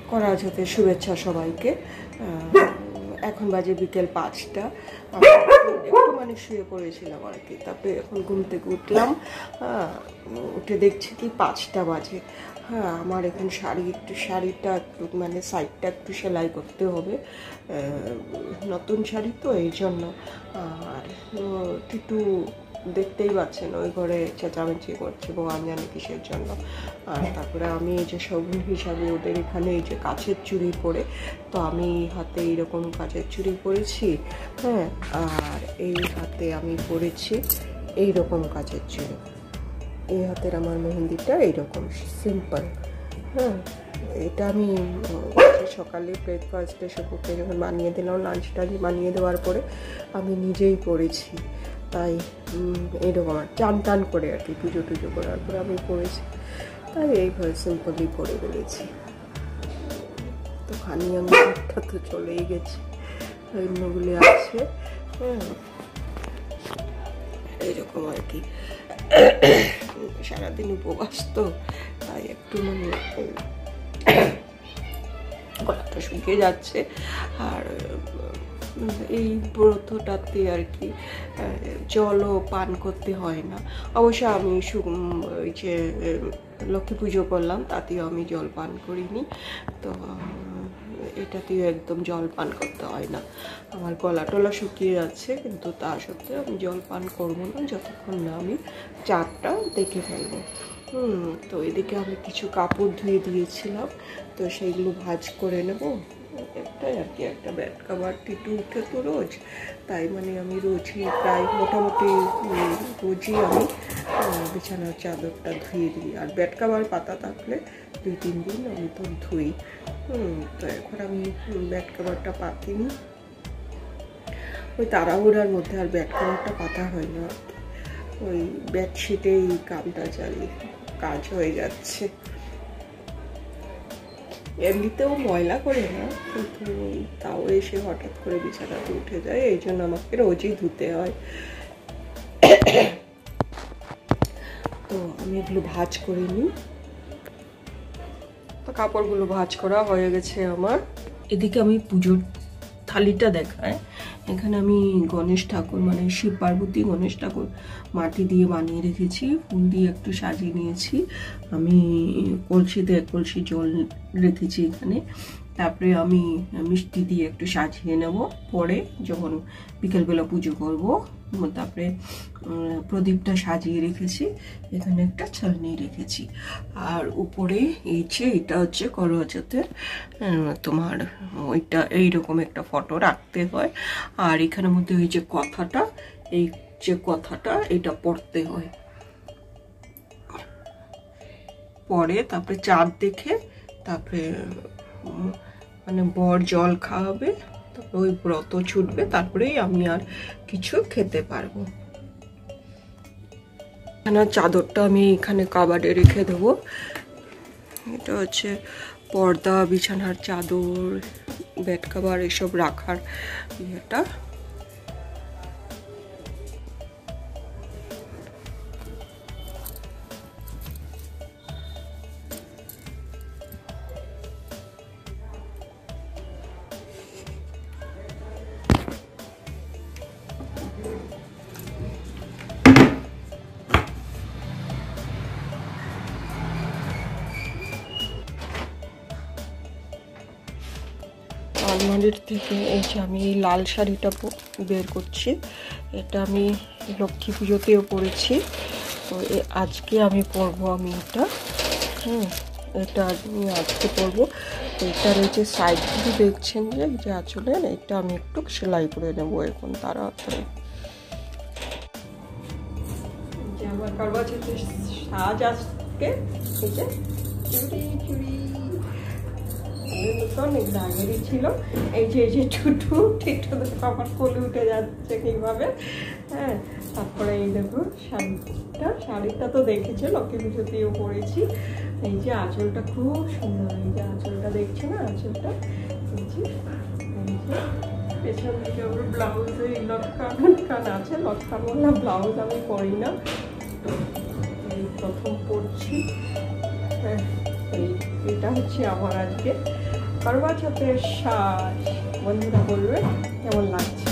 করওয়া চৌথের শুভেচ্ছা সবাইকে। এখন বাজে বিকেল 5টা। একটু মানে শুয়ে পড়েছিলাম আর কি, তারপরে এখন ঘুম থেকে উঠলাম, উঠে দেখছি কি 5টা বাজে। হ্যাঁ, আমার এখন শাড়িটা একটু মানে সাইডটা একটু সেলাই করতে হবে, নতুন শাড়ি তো এই জন্য। আর একটু দেখতেই পাচ্ছেন ওই ঘরে চেঁচামেচি করছে বউ আমি জানি কিসের জন্য। আর তারপরে আমি এই যে শগুন হিসাবে ওদের এখানে এই যে কাচের চুড়ি পরে, তো আমি হাতে এইরকম কাচের চুড়ি পরেছি, হ্যাঁ, আর এই হাতে আমি পরেছি এইরকম কাচের চুড়ি। এই হাতের আমার মেহেন্দিটা এইরকম সিম্পল। হ্যাঁ, এটা আমি সকালে ব্রেকফাস্টে সবকে যখন বানিয়ে দিলাম, লাঞ্চটা বানিয়ে দেওয়ার পরে আমি নিজেই পরেছি। তাই এইরকম আর টান করে আর কি পুজো টুজো করার পরে আমি পরেছি, তাই এইভাবে সিম্পলি পরে ফেলেছি। তো খানি আমি তো চলেই গেছি, অন্যগুলি আছে। হ্যাঁ, এইরকম আর কি, সারাদিন উপবাস তো, তাই একটু মানে গলাটা শুকিয়ে যাচ্ছে। আর এই ব্রতটাতে আর কি জলও পান করতে হয় না। অবশ্য আমি ওই যে লক্ষ্মী পুজো করলাম, তাতেও আমি জল পান করিনি, তো এটাতেও একদম জল পান করতে হয় না। আমার গলা টলা শুকিয়ে যাচ্ছে, কিন্তু তা সত্ত্বেও আমি জল পান করবো না যতক্ষণ না আমি চাঁদটা দেখে ফেলবো। তো এদিকে আমি কিছু কাপড় ধুয়ে দিয়েছিলাম, তো সেইগুলো ভাঁজ করে নেব। একটাই আর কি, একটা বেড কভার টিটু উঠে তো রোজ, তাই মানে আমি রোজই প্রায় মোটামুটি রোজই আমি বিছানার চাদরটা ধুয়ে দিই। আর বেড কভার পাতা থাকলে 2-3 দিন আমি তো ধুই। তো এখন আমি বেড কভারটা পাতিনি, ওই তাড়াহুড়ার মধ্যে আর বেড কভারটা পাতা হয় না, ওই বেডশিটেই কামটা চালিয়ে কাজ হয়ে যাচ্ছে। এমনিতেও ময়লা করে না, কিন্তু তাও এসে হঠাৎ করে বিছানাতে উঠে যায়, এই জন্য আমাকে রোজই ধুতে হয়। তো আমি এগুলো ভাঁজ করে নিই। তো কাপড়গুলো ভাঁজ করা হয়ে গেছে আমার। এদিকে আমি পুজোর থালিটা দেখায়। এখানে আমি গণেশ ঠাকুর মানে শিব পার্বতী গণেশ ঠাকুর মাটি দিয়ে বানিয়ে রেখেছি, ফুল দিয়ে একটু সাজিয়ে নিয়েছি। আমি কলসিতে 1 কলসি জল রেখেছি এখানে। তারপরে আমি মিষ্টি দিয়ে একটু সাজিয়ে নেব, পরে যখন বিকেলবেলা পুজো করব। তারপরে প্রদীপটা সাজিয়ে রেখেছি, এখানে একটা ছালনি রেখেছি। আর উপরে এই যে এটা হচ্ছে করওয়া চৌথের তোমার ওইটা এইরকম একটা ফটো রাখতে হয়। আর এখানের মধ্যে ওই যে কথাটা, এই যে কথাটা এটা পড়তে হয়, পরে তারপরে চাঁদ দেখে তারপরে মানে বর জল খাওয়াবে, তারপরে ওই ব্রত ছুটবে, তারপরেই আমি আর কিছু খেতে পারবো। চাদরটা আমি এখানে কাবাডে রেখে দেবো। এটা হচ্ছে পর্দা, বিছানার চাদর, বেড কভার এসব রাখার ইয়েটা। আলমারির থেকে এই যে আমি এই লাল শাড়িটা বের করছি, এটা আমি লক্ষ্মী পুজোতেও পরেছি, তো আজকে আমি পরবো আমি এটা। এটা আমি আজকে পরবো। এটার এই যে সাইডগুলো দেখছেন যে এই যে আঁচলের, এটা আমি একটু সেলাই করে নেবো এখন তাড়াতাড়ি। যে আমার করওয়া চৌথের সাজ আজকে এই যে চুড়ি চুড়ি অনেক দাগেরই ছিল। এই যে ঠুটু টিটু দেখো আমার কোলে উঠে যাচ্ছে কিভাবে। হ্যাঁ, তারপরে এই দেখো শাড়িটা তো দেখেছো লক্ষ্মী পুজোতেও পরেছি। এই যে আঁচলটা খুব সুন্দর, এই যে আঁচলটা দেখছো না, আঁচলটা এই যে পেছন দিকে ওর ব্লাউজে লটকান আছে, লটকানওয়ালা ব্লাউজ আমি পরি না, এই প্রথম পরছি। হ্যাঁ, এটা হচ্ছে আমার আজকে করবা চৌথের শ্বাস। বন্ধুরা বলবে কেমন লাগছে।